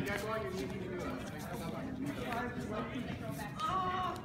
you guys want, you're easy to do it. Like, come up.